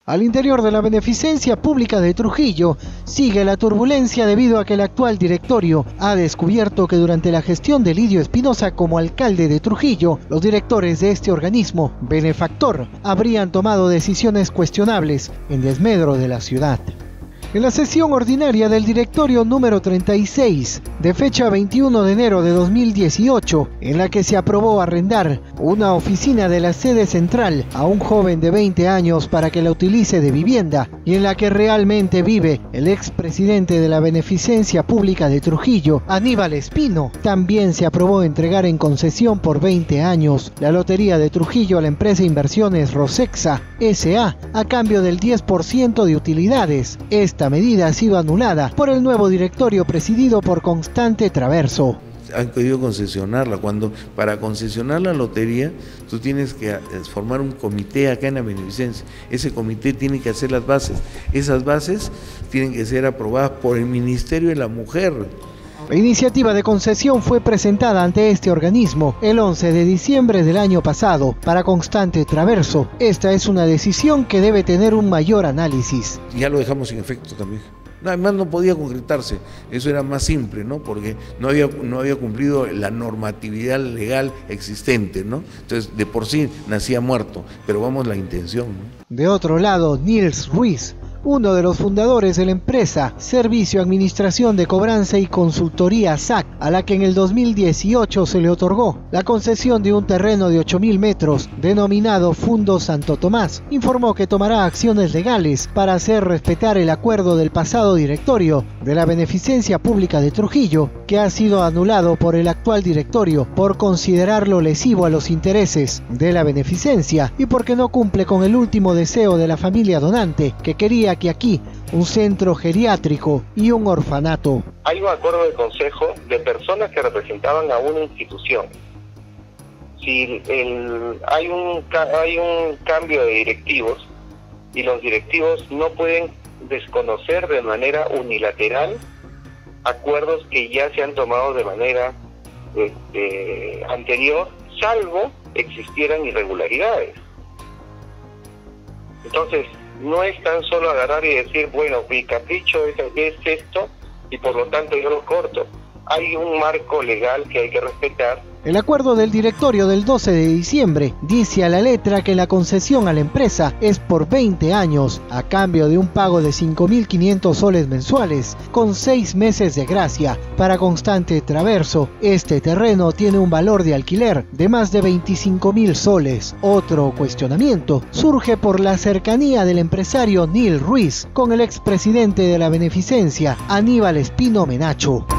Al interior de la Beneficencia Pública de Trujillo sigue la turbulencia debido a que el actual directorio ha descubierto que durante la gestión de Lidio Espinosa como alcalde de Trujillo, los directores de este organismo benefactor habrían tomado decisiones cuestionables en desmedro de la ciudad. En la sesión ordinaria del directorio número 36, de fecha 21 de enero de 2018, en la que se aprobó arrendar una oficina de la sede central a un joven de 20 años para que la utilice de vivienda, y en la que realmente vive el expresidente de la Beneficencia Pública de Trujillo, Aníbal Espino, también se aprobó entregar en concesión por 20 años la lotería de Trujillo a la empresa Inversiones Rosexa S.A. a cambio del 10% de utilidades. Esta medida ha sido anulada por el nuevo directorio presidido por Constante Traverso. Han querido concesionarla, cuando para concesionar la lotería tú tienes que formar un comité acá en la Beneficencia. Ese comité tiene que hacer las bases. Esas bases tienen que ser aprobadas por el Ministerio de la Mujer. La iniciativa de concesión fue presentada ante este organismo el 11 de diciembre del año pasado. Para Constante Traverso, esta es una decisión que debe tener un mayor análisis. Ya lo dejamos sin efecto también. Además no podía concretarse, eso era más simple, ¿no? Porque no había cumplido la normatividad legal existente, ¿no? Entonces de por sí nacía muerto, pero vamos la intención, ¿no? De otro lado, Nils Ruiz, uno de los fundadores de la empresa Servicio Administración de Cobranza y Consultoría SAC, a la que en el 2018 se le otorgó la concesión de un terreno de 8.000 metros denominado Fundo Santo Tomás, informó que tomará acciones legales para hacer respetar el acuerdo del pasado directorio de la Beneficencia Pública de Trujillo, que ha sido anulado por el actual directorio por considerarlo lesivo a los intereses de la beneficencia y porque no cumple con el último deseo de la familia donante, que quería que aquí un centro geriátrico y un orfanato. Hay un acuerdo de consejo de personas que representaban a una institución. Si hay un cambio de directivos y los directivos no pueden desconocer de manera unilateral acuerdos que ya se han tomado de manera anterior, salvo existieran irregularidades. Entonces, no es tan solo agarrar y decir, bueno, mi capricho es esto y por lo tanto yo lo corto. Hay un marco legal que hay que respetar. El acuerdo del directorio del 12 de diciembre dice a la letra que la concesión a la empresa es por 20 años, a cambio de un pago de 5.500 soles mensuales, con 6 meses de gracia. Para Constante Traverso, este terreno tiene un valor de alquiler de más de 25.000 soles. Otro cuestionamiento surge por la cercanía del empresario Nils Ruiz con el expresidente de la Beneficencia, Aníbal Espino Menacho.